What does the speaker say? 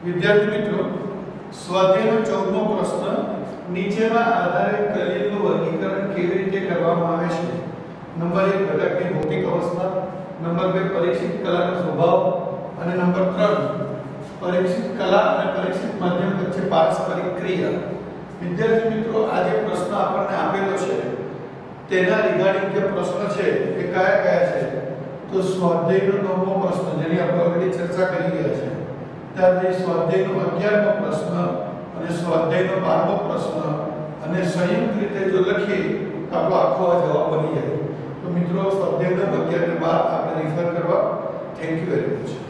વિદ્યાર્થી મિત્રો, સ્વાધ્યાયનો 14મો પ્રશ્ન નીચેના આધારે દલીલનું વર્ગીકરણ કેવી રીતે કરવામાં આવે છે? નંબર 1 ઘટકની ભૌતિક અવસ્થા, નંબર 2 પરીક્ષિત કલાનો સ્વભાવ અને નંબર 3 પરીક્ષિત કલા અને પરીક્ષિત માધ્યમ વચ્ચે પારસ્પરિક ક્રિયા. વિદ્યાર્થી મિત્રો, આ જે પ્રશ્ન આપણને આપેલો છે તેના રિગાર્ડિંગ જે પ્રશ્ન છે એ કયા કયા છે? તો સ્વાધ્યાયનો 9મો પ્રશ્ન જેની આપણે ઓલરેડી ચર્ચા કરી ગયા છે, ત્યારથી સ્વાધ્યાયનો 11મો પ્રશ્ન અને સ્વાધ્યાયનો 12મો પ્રશ્ન, અને સંયુક્ત રીતે જો લખીએ તો આપણો આખો જવાબ બની જાય. તો મિત્રો, સ્વાધ્યાયનો 11 અને 12 આપણે રિફર કરવા. Thank you very much.